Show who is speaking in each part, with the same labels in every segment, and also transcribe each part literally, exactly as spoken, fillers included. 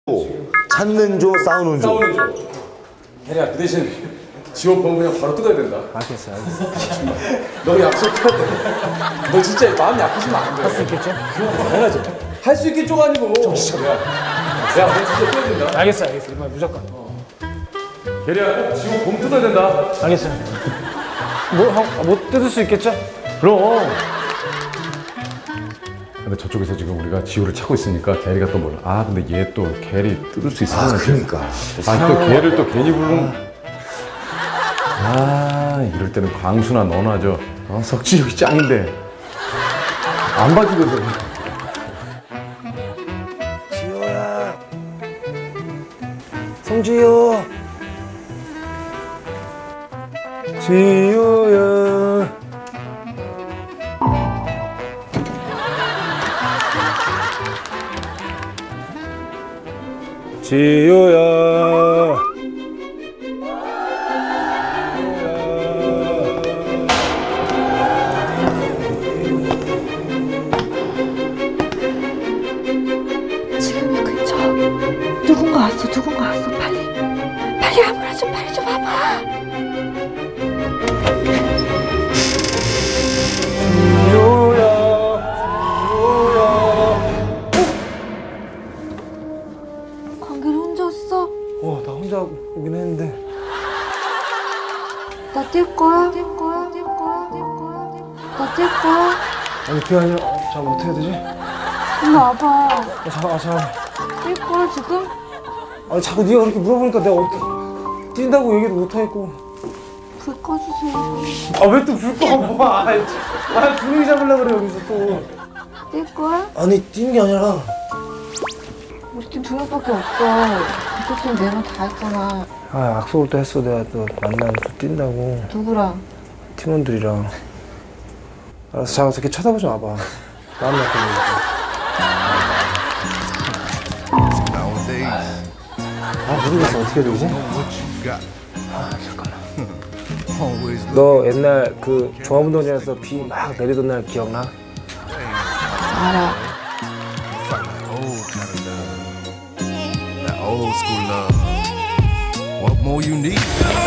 Speaker 1: 찾는 조 싸우는 조.
Speaker 2: 싸우는 조. 혜리야 그 대신 지원 보면 그냥 바로 뜯어야 된다.
Speaker 3: 알겠어, 알겠어.
Speaker 2: 너 약속해야 돼. 너 진짜 마음 약해지면 안 돼.
Speaker 3: 할 수 있겠죠?
Speaker 2: 당연하죠. 할 수 있겠죠가 아니고. 야, 야, 너 진짜 뜯어야 된다.
Speaker 3: 알겠어, 알겠어. 이만 무조건.
Speaker 2: 혜리야 지원 봄 뜯어야 된다.
Speaker 3: 알겠어. 뭐, 형, 못 뜯을 수 있겠죠?
Speaker 2: 그럼. 근데 저쪽에서 지금 우리가 지호를 찾고 있으니까 게리가 또 몰라. 아 근데 얘 또 게리 뜯을 수 있어.
Speaker 1: 아 그러니까.
Speaker 2: 아 또 걔를 또 괜히 부르면 아 이럴 때는 광수나 너나 저 어, 석지 여기 짱인데 안 봐주거든.
Speaker 3: 지호야. 성지호. 지호야. 지호야.
Speaker 4: 지금 근처 누군가 왔어. 누군가 왔어. 빨리 빨리 아무나 좀 빨리 좀 와봐.
Speaker 3: 지호야.
Speaker 4: 관계를 혼자 왔어?
Speaker 3: 어, 나 혼자 오긴 했는데.
Speaker 4: 나 뛸 거야? 뛸 거야? 뛸 거야? 뛸 거야? 나 뛸 거야?
Speaker 3: 아니, 그게 아니라, 어, 잠깐 어떻게 해야 되지?
Speaker 4: 일로 와봐.
Speaker 3: 아, 잠깐, 아, 잠깐.
Speaker 4: 뛸 거야 지금?
Speaker 3: 아니, 자꾸 네가 그렇게 물어보니까 내가 어떻게 뛴다고 얘기도 못하겠고.
Speaker 4: 불 꺼주세요.
Speaker 3: 아, 왜 또 불 꺼? 뭐, 아, 아, 분위기 잡으려고 그래, 여기서 또.
Speaker 4: 뛸 거야?
Speaker 3: 아니, 뛰는 게 아니라.
Speaker 4: 우리 팀 두 명밖에 없어. 그쪽 팀 네 명 다 했잖아.
Speaker 3: 아, 약속을 또 했어. 내가 또 만나면 또 뛴다고.
Speaker 4: 누구랑?
Speaker 3: 팀원들이랑. 알았어, 잠깐 이렇게 쳐다보지 마봐. 마음 약해지니까. 아, 모르겠어. 어떻게 해야 되지? 아, 잠깐만. 너 옛날 그 종합운동장에서 비 막 내리던 날 기억나?
Speaker 4: 알아.
Speaker 5: Old school love. What more you need?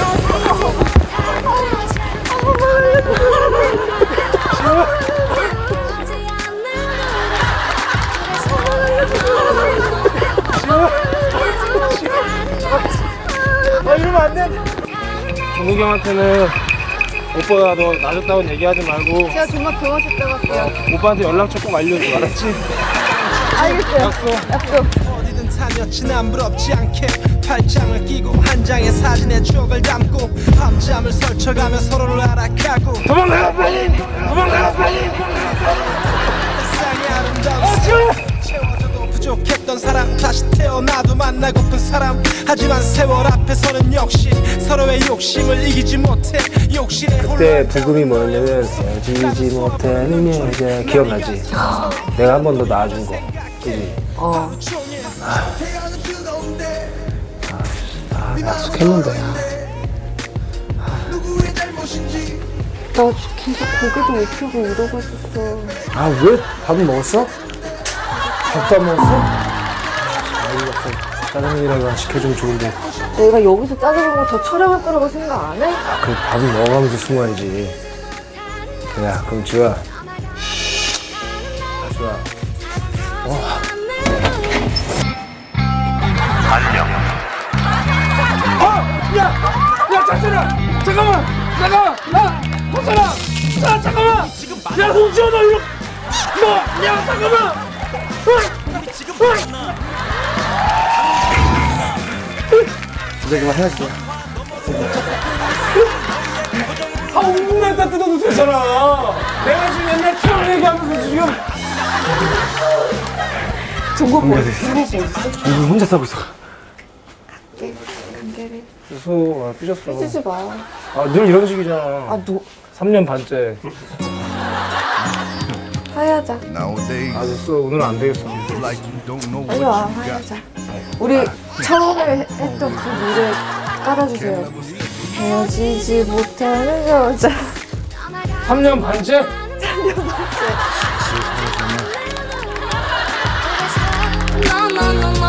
Speaker 3: 아, 이러면 안 돼! 정국이 형한테는 오빠가 너 놔줬다고 얘기하지 말고
Speaker 4: 제가 정말 배워줬다고 할게요.
Speaker 3: 어, 오빠한테 연락처 꼭 알려줘, 알았지?
Speaker 4: 알겠어요.
Speaker 3: 약속.
Speaker 4: 약속.
Speaker 6: 어디든 다녔지 난 부럽지 않게 팔짱을 끼고 한 장의 사진에 추억을 담고 밤잠을 설쳐가며 서로를 알아가고
Speaker 3: 도망가 빨리! 도망가 빨리!
Speaker 6: 세상이 아름다운 채워져도 부족했던 사람 다시 태어나도 만나고픈 사람 하지만 세월 앞에서는 역시 서로의 욕심을 이기지 못해 욕심에
Speaker 3: 그때 부금이 뭐였냐면 헤어지지 못하는 여자 기억나지? 내가 한 번 더 낳아준 거 그지?
Speaker 4: 어.
Speaker 3: 아, 아, 약속했는데
Speaker 4: 나 계속 고개도 못 펴고 이러고 있었어.
Speaker 3: 아, 왜? 밥은 먹었어? 밥도 안 먹었어? 아, 이거 약속 짜장면이라도 시켜주면 좋은데.
Speaker 4: 내가 여기서 짜장면 거 더 촬영할 거라고 생각 안 해?
Speaker 3: 아, 그래 밥은 먹어가면서 숨어야지. 야, 그럼 지호야. 아, 지호야. 어.
Speaker 1: 안녕.
Speaker 3: 아! 야! 야, 잠시만! 잠깐만! 잠깐만! 야! 잠깐만! 야, 잠깐만! 야, 송지호, 너 이리 너! 야, 잠깐만! 이제 그만 해야지. 아, 오 분만 다 뜯어도 되잖아! 내가 지금 맨날 추억 얘기하면서 지금.
Speaker 4: 종국 뭐 있어? 종국 뭐 있어?
Speaker 3: 이거 혼자 싸고 있어.
Speaker 4: 네, 관계를
Speaker 3: 그래서 아, 삐졌어.
Speaker 4: 삐지지 마.
Speaker 3: 아, 늘 이런 식이잖아.
Speaker 4: 아, 너
Speaker 3: 삼 년 반째.
Speaker 4: 화해하자.
Speaker 5: Nowadays,
Speaker 3: 아, 됐어. 오늘은 안 되겠어.
Speaker 5: like you don't know
Speaker 4: 빨리
Speaker 5: what
Speaker 4: 와,
Speaker 5: you got.
Speaker 4: 화해하자. 우리 처음에 했던 그 노래 깔아주세요. 헤어지지 못하는 여자.
Speaker 3: 삼 년 반째?
Speaker 4: 삼 년 반째.
Speaker 7: no, no, no.